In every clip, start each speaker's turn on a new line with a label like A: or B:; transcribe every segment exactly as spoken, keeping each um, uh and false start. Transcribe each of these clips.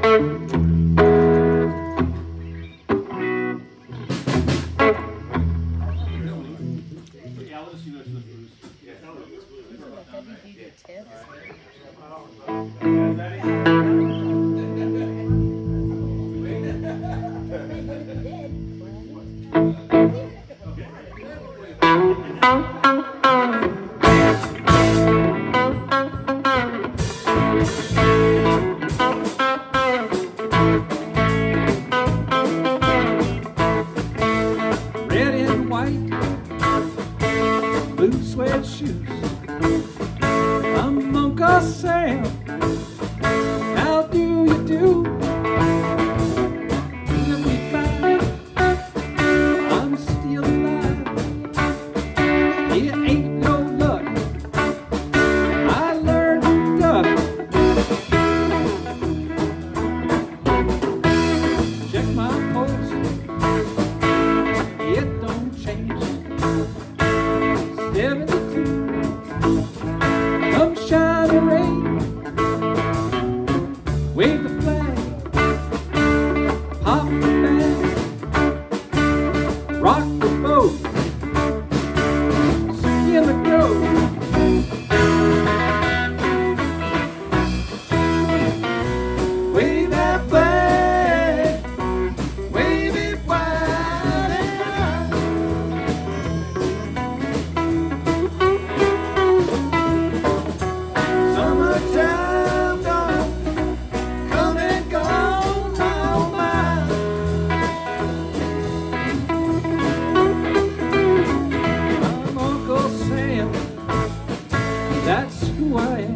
A: Red and white, blue suede shoes. I'm Uncle Sam. How do you do? Look me back, I'm still alive. It ain't no luck, I learned to duck. Check my pulse, it don't change. seventy-two, come shine a ray, wave the flag, pop the bag, rock the boat, skin the goat. Wave that flag, wave it wide and high. Summertime gone, come and gone, oh my. I'm Uncle Sam, that's who I am.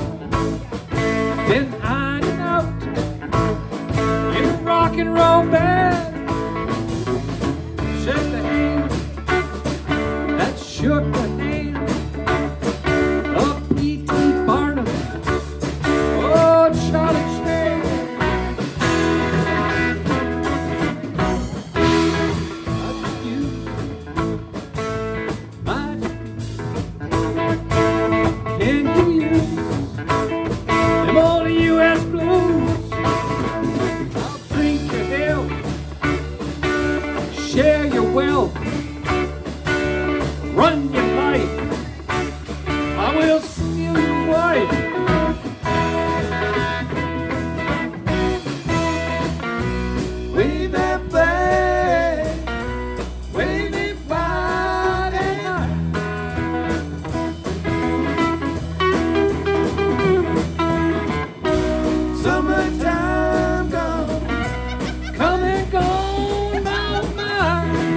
A: Been hiding out in a rock and roll band. Shake the hand that shook the hand of P T Barnum. Oh, Charlie Chan. I could use my can you use them old U S blues? I'll drink your health, share your wealth, run your life. I will steal your wife. Wave that flag, wave it wide and high. Summertime gone, come and gone, oh my.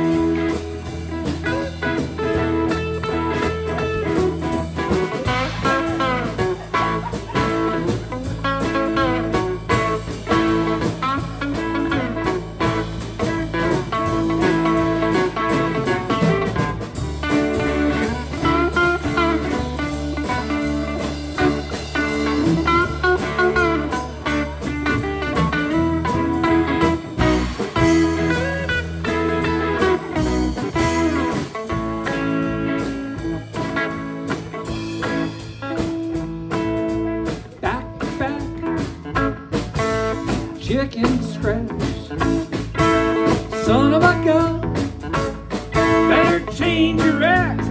A: Back to back, chicken scratch. Son of a gun, better change your act.